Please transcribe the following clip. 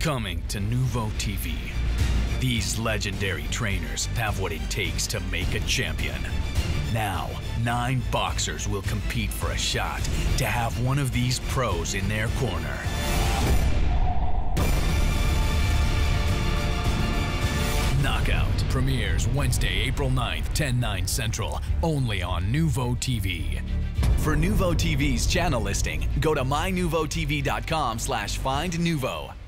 Coming to NUVOtv. These legendary trainers have what it takes to make a champion. Now, 9 boxers will compete for a shot to have one of these pros in their corner. Knockout premieres Wednesday, April 9th, 10/9 Central, only on NUVOtv. For NUVOtv's channel listing, go to mynuvotv.com/findnuvo.